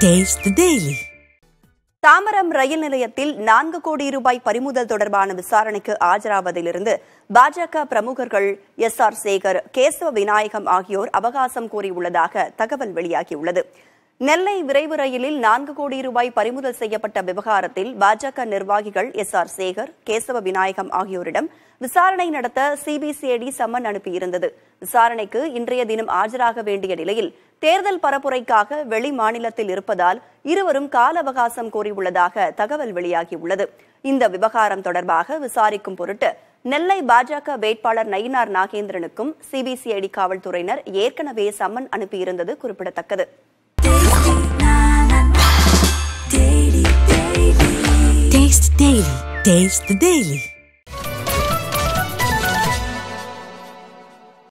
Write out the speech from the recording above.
Taste the Daily. Tambaram ரயில் நிலையத்தில் 4 கோடி ரூபாய் பறிமுதல் தொடர்பான விசாரணைக்கு ஆஜராவதிலிருந்து பாஜக பிரமுகர்கள் எஸ்.ஆர். சேகர், கேசவ விநாயகம் ஆகியோர் அவகாசம் கோரியுள்ளதாக தகவல் வெளியாகியுள்ளது. நெல்லை விரைவு ரயிலில் 4 கோடி ரூபாய் பறிமுதல் செய்யப்பட்ட விவகாரத்தில் பாஜக நிர்வாகிகள் எஸ்.ஆர். சேகர், கேசவ விநாயகம் ஆகியோரிடம் விசாரணை நடத்த சிபிசிஐடி சம்மன் அனுப்பியிருந்தது. விசாரணைக்கு இன்றைய தினம் ஆஜராக வேண்டிய நிலையில் தேர்தல் பரப்புரைக்காக வெளி மாநிலத்தில் இருப்பதால் இருவரும் கால அவகாசம் கோரியுள்ளதாக தகவல் வெளியாகியுள்ளது. இந்த விவகாரம் தொடர்பாக விசாரிக்கும் பொருட்டு நெல்லை பாஜக வேட்பாளர் நயினார் நாகேந்திரனுக்கும் சிபிசிஐடி காவல்துறையினர் ஏற்கனவே சம்மன் அனுப்பியிருந்தது குறிப்பிடத்தக்கது. Taste the Daily.